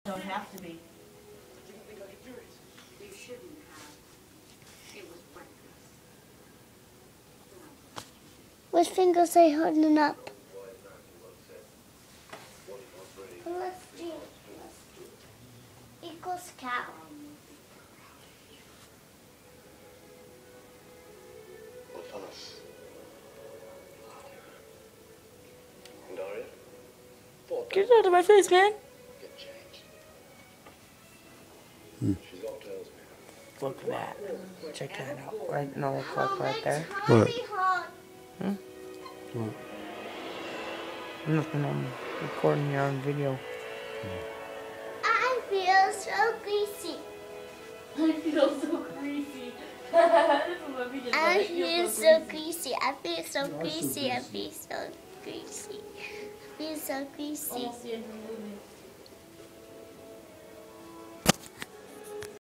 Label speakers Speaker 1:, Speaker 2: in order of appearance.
Speaker 1: Don't have to be.
Speaker 2: I didn't think I could do it.
Speaker 3: You shouldn't have. It was breakfast.
Speaker 4: Which fingers are you holding up? Let's do equals cow.
Speaker 2: Well, Thomas. And Daria?
Speaker 1: Get out of my face, man.
Speaker 2: Get changed. She's all tells me.
Speaker 1: Look at that. Check that out. Right, another clip right there.
Speaker 4: What?
Speaker 1: What? Nothing. I'm recording your own video.
Speaker 4: I feel so greasy.
Speaker 1: I feel so greasy.
Speaker 4: I feel so greasy. I feel so greasy. I feel so greasy. I feel so greasy.
Speaker 1: Almost the end of the movie.